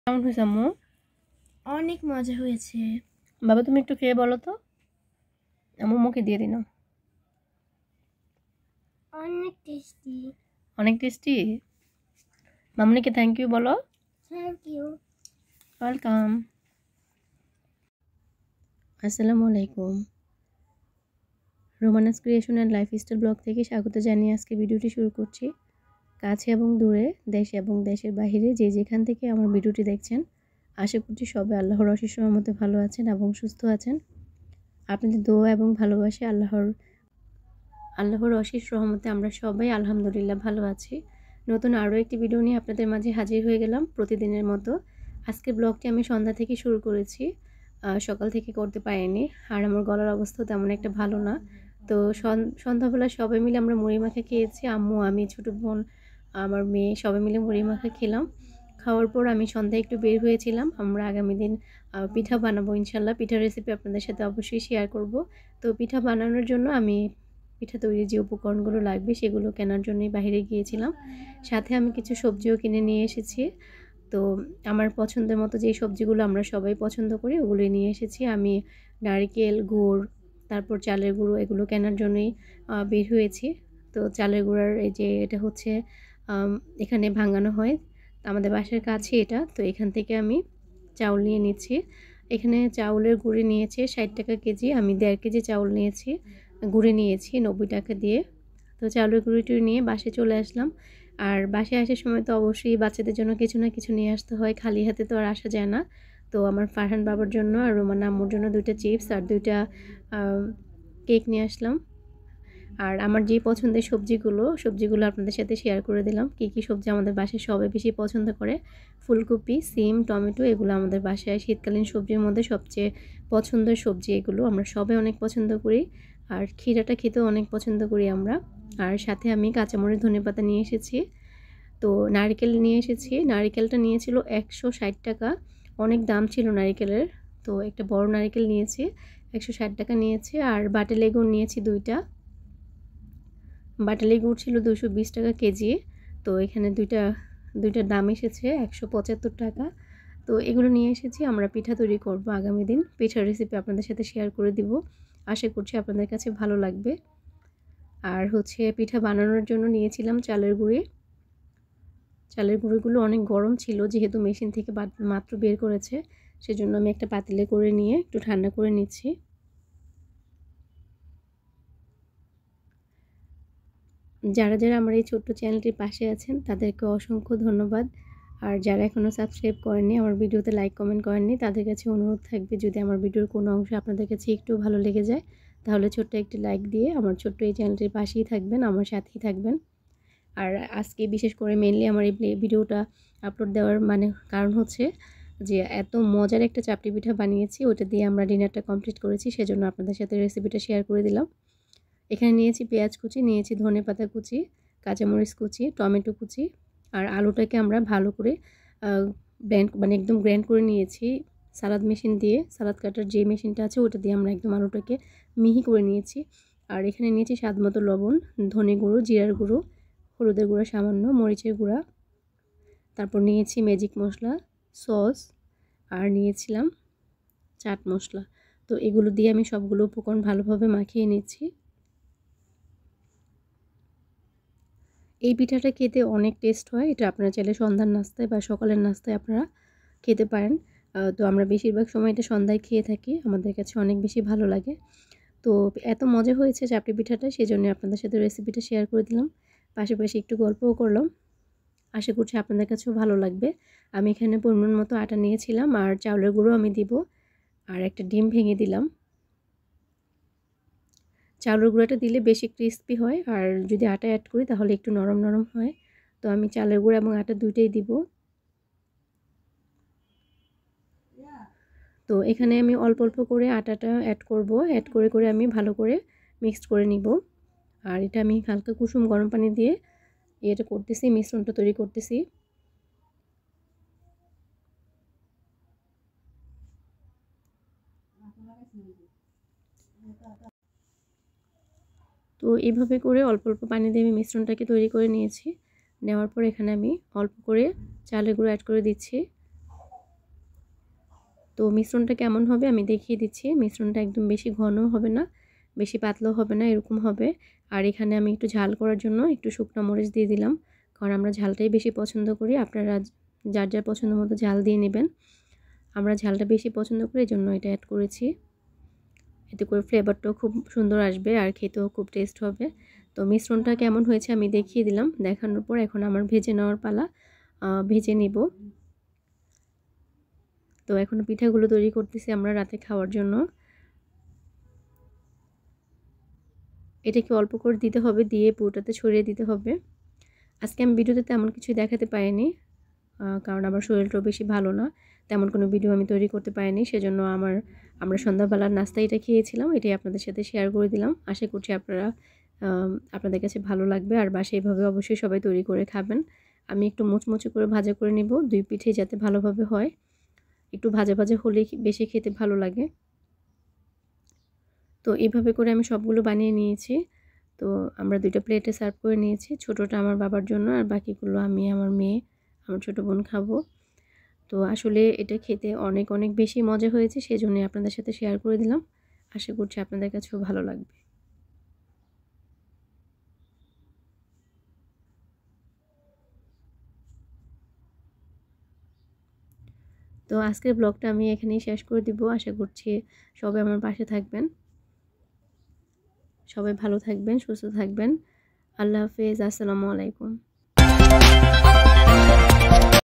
কেমন হয়েছে আম্মু? অনেক মজা হয়েছে। বাবা তুমি একটু খেয়ে বলো তো। আম্মু মুখে দিয়ে দিন। অনেক টেস্টি। অনেক টেস্টি। মামনিকে থ্যাংক ইউ বলো। Thank you. ওয়েলকাম। আসসালামু আলাইকুম। Romana's creation and lifestyle blog থেকে স্বাগত জানিয়ে আজকে ভিডিওটি শুরু করছি। কাছে এবং দূরে, দেশ এবং দেশের বাইরে যে যেখান থেকে আমার ভিডিওটি দেখছেন, আশা করছি সবাই আল্লাহর অশেষ রহমতে ভালো আছেন এবং সুস্থ আছেন। আপনাদের দোয়া এবং ভালোবাসা আল্লাহর অশেষ রহমতে আমরা সবাই আলহামদুলিল্লাহ ভালো আছি। নতুন আরও একটি ভিডিও নিয়ে আপনাদের মাঝে হাজির হয়ে গেলাম প্রতিদিনের মতো। আজকের ব্লগটি আমি সন্ধ্যা থেকে শুরু করেছি, সকাল থেকে করতে পারিনি। আর আমার গলার অবস্থাও তেমন একটা ভালো না। তো সন্ধ্যাবেলা সবাই মিলে আমরা মুড়ি মাখা খেয়েছি। আম্মু, আমি, ছোটো বোন, আমার মেয়ে সবাই মিলে মুড়ি মাখা খেলাম। খাওয়ার পর আমি সন্ধ্যায় একটু বের হয়েছিলাম। আমরা আগামী দিন পিঠা বানাবো ইনশাল্লাহ। পিঠার রেসিপি আপনাদের সাথে অবশ্যই শেয়ার করব। তো পিঠা বানানোর জন্য আমি পিঠা তৈরির যে উপকরণগুলো লাগবে সেগুলো কেনার জন্যই বাইরে গিয়েছিলাম। সাথে আমি কিছু সবজিও কিনে নিয়ে এসেছি। তো আমার পছন্দের মতো যেই সবজিগুলো আমরা সবাই পছন্দ করি ওগুলোই নিয়ে এসেছি। আমি নারকেল, গুড়, তারপর চালের গুঁড়ো এগুলো কেনার জন্যই বের হয়েছি। তো চালের গুঁড়ার এই যে এটা হচ্ছে এখানে ভাঙানো হয়, আমাদের বাসার কাছে এটা। তো এখান থেকে আমি চাউল নিয়ে নিচ্ছি। এখানে চাউলের গুঁড়ি নিয়েছে 60 টাকা কেজি। আমি 1.5 কেজি চাউল নিয়েছি, গুঁড়ি নিয়েছি 90 টাকা দিয়ে। তো চাউলের গুঁড়িটি নিয়ে বাসায় চলে আসলাম। আর বাসায় আসার সময় তো অবশ্যই বাচ্চাদের জন্য কিছু না কিছু নিয়ে আসতে হয়, খালি হাতে তো আর আসা যায় না। তো আমার ফারহান বাবার জন্য আর রোমানা আম্মুর জন্য 2টা চিপস আর 2টা কেক নিয়ে আসলাম। আর আমার যে পছন্দের সবজিগুলো আপনাদের সাথে শেয়ার করে দিলাম। কী সবজি আমাদের বাসায় সবাই বেশি পছন্দ করে। ফুলকপি, সিম, টমেটো এগুলো আমাদের বাসায় শীতকালীন সবজির মধ্যে সবচেয়ে পছন্দের সবজি এগুলো। আমরা সবাই অনেক পছন্দ করি। আর ক্ষীরাটা খেতেও অনেক পছন্দ করি আমরা। আর সাথে আমি কাঁচামরিচ, ধনেপাতা নিয়ে এসেছি। তো নারকেল নিয়ে এসেছি। নারকেলটা নিয়েছিল 160 টাকা। অনেক দাম ছিল নারকেলের। তো একটা বড় নারকেল নিয়েছি, 160 টাকা নিয়েছি। আর বাটালি গুড় নিয়েছি 2টা। বাটালি গুড় ছিল 220 টাকা কেজি। তো এখানে দুইটার দাম এসেছে 175 টাকা। তো এগুলো নিয়ে এসেছি। আমরা পিঠা তৈরি করব আগামী দিন। পিঠার রেসিপি আপনাদের সাথে শেয়ার করে দিব। আশা করছি আপনাদের কাছে ভালো লাগবে। আর হচ্ছে পিঠা বানানোর জন্য নিয়েছিলাম চালের গুঁড়ি। চালের গুঁড়িগুলো অনেক গরম ছিল, যেহেতু মেশিন থেকে মাত্র বের করেছে, সেজন্য আমি একটা পাতিলে করে নিয়ে একটু ঠান্ডা করে নিচ্ছি। যারা যারা আমার এই ছোট্ট চ্যানেলটির পাশে আছেন তাদেরকে অসংখ্য ধন্যবাদ। আর যারা এখনও সাবস্ক্রাইব করেননি, আমার ভিডিওতে লাইক কমেন্ট করেননি, তাদের কাছে অনুরোধ থাকবে যদি আমার ভিডিওর কোনো অংশ আপনাদের কাছে একটু ভালো লেগে যায় তাহলে ছোট্ট একটি লাইক দিয়ে আমার ছোট্ট এই চ্যানেলটির পাশেই থাকবেন, আমার সাথেই থাকবেন। আর আজকে বিশেষ করে মেনলি আমার এই ভিডিওটা আপলোড দেওয়ার কারণ হচ্ছে যে এত মজার একটা চাপটি পিঠা বানিয়েছি, ওটা দিয়ে আমরা ডিনারটা কমপ্লিট করেছি, সেজন্য আপনাদের সাথে রেসিপিটা শেয়ার করে দিলাম। এখানে নিয়েছি পেঁয়াজ কুচি, নিয়েছি ধনেপাতা কুচি, কাঁচামরিচ কুচি, টমেটো কুচি। আর আলুটাকে আমরা ভালো করে একদম গ্র্যান্ড করে নিয়েছি সালাদ মেশিন দিয়ে। সালাদ কাটার যে মেশিনটা আছে ওটা দিয়ে আমরা একদম আলুটাকে মিহি করে নিয়েছি। আর এখানে নিয়েছি স্বাদ মতো লবণ, ধনে গুঁড়ো, জিরার গুঁড়ো, হলুদের গুঁড়া সামান্য, মরিচের গুঁড়া, তারপর নিয়েছি ম্যাজিক মশলা, সস, আর নিয়েছিলাম চাট মশলা। তো এগুলো দিয়ে আমি সবগুলো উপকরণ ভালোভাবে মাখিয়ে নিচ্ছি। এই পিঠাটা খেতে অনেক টেস্ট হয়। এটা আপনারা চাইলে সন্ধ্যার নাস্তায় বা সকালের নাস্তায় আপনারা খেতে পারেন। তো আমরা বেশিরভাগ সময় এটা সন্ধ্যায় খেয়ে থাকি, আমাদের কাছে অনেক বেশি ভালো লাগে। তো এত মজা হয়েছে চাপটি পিঠাটা, সেজন্য আপনাদের সাথে রেসিপিটা শেয়ার করে দিলাম। পাশাপাশি একটু গল্পও করলাম। আশা করছি আপনাদের কাছেও ভালো লাগবে। আমি এখানে পরিমাণ মতো আটা নিয়েছিলাম, আর চাউলের গুঁড়ো আমি দিব, আর একটা ডিম ভেঙে দিলাম। চাউলের গুঁড়াটা দিলে বেশি ক্রিস্পি হয়, আর যদি আটা অ্যাড করি তাহলে একটু নরম নরম হয়। তো আমি চালের গুঁড়া এবং আটা দুইটাই দিব। তো এখানে আমি অল্প অল্প করে আটাটা অ্যাড করব, অ্যাড করে করে আমি ভালো করে মিক্সড করে নিব। আর এটা আমি হালকা কুসুম গরম পানি দিয়ে এটা করতেছি, মিশ্রণটা তৈরি করতেছি। তো এইভাবে করে অল্প অল্প পানি দিয়ে আমি মিশ্রণটাকে তৈরি করে নিয়েছি। নেওয়ার পর এখানে আমি অল্প করে চালের গুঁড়ো অ্যাড করে দিচ্ছি। তো মিশ্রণটা কেমন হবে আমি দেখিয়ে দিচ্ছি। মিশ্রণটা একদম বেশি ঘনও হবে না, বেশি পাতলাও হবে না, এরকম হবে। আর এখানে আমি একটু ঝাল করার জন্য একটু শুকনো মরিচ দিয়ে দিলাম, কারণ আমরা ঝালটাই বেশি পছন্দ করি। আপনারা যার যার পছন্দ মতো ঝাল দিয়ে নেবেন। আমরা ঝালটা বেশি পছন্দ করি, এই জন্য এটা অ্যাড করেছি। এতে করে ফ্লেভারটাও খুব সুন্দর আসবে আর খেতেও খুব টেস্ট হবে। তো মিশ্রণটা কেমন হয়েছে আমি দেখিয়ে দিলাম। দেখানোর পর এখন আমার ভেজে নেওয়ার পালা। ভেজে নিব। তো এখন পিঠাগুলো তৈরি করতেছি আমরা রাতে খাওয়ার জন্য। এটাকে অল্প করে দিতে হবে, দিয়ে পুরোটাতে ছড়িয়ে দিতে হবে। আজকে আমি ভিডিওতে তেমন কিছুই দেখাতে পারিনি, কারণ আমার শরীরটাও বেশি ভালো না, তেমন কোনো ভিডিও আমি তৈরি করতে পারিনি। সেজন্য আমরা সন্ধ্যাবেলার নাস্তা এটা খেয়েছিলাম, এটাই আপনাদের সাথে শেয়ার করে দিলাম। আশা করছি আপনাদের কাছে ভালো লাগবে, আর বাসায় এভাবে অবশ্যই সবাই তৈরি করে খাবেন। আমি একটু মুচমুচে করে ভাজা করে নিব, দুই পিঠে যাতে ভালোভাবে হয়। একটু ভাজা ভাজা হলেই বেশি খেতে ভালো লাগে। তো এইভাবে করে আমি সবগুলো বানিয়ে নিয়েছি। তো আমরা দুইটা প্লেটে সার্ভ করে নিয়েছি। ছোটোটা আমার বাবার জন্য, আর বাকিগুলো আমি, আমার মেয়ে, আমার ছোটো বোন খাবো। তো আসলে এটা খেতে অনেক অনেক বেশি মজা হয়েছে, সেজন্যই আপনাদের সাথে শেয়ার করে দিলাম। আশা করছি আপনাদের কাছেও ভালো লাগবে। তো আজকের ব্লগটা আমি এখানেই শেষ করে দিব। আশা করছি সবাই আমার পাশে থাকবেন। সবাই ভালো থাকবেন, সুস্থ থাকবেন। আল্লাহ হাফেজ। আসসালামু আলাইকুম।